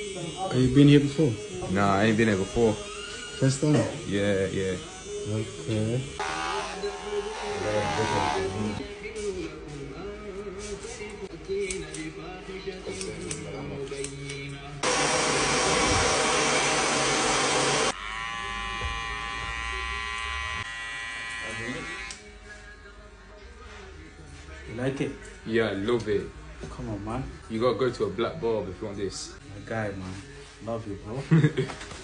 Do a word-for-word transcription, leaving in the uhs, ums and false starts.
Have you been here before? Nah, I ain't been here before. First time? Yeah, yeah. Okay. You like it? Yeah, I love it. Come on, man. You gotta go to a black barber if you want this. My guy, man. Love you, bro.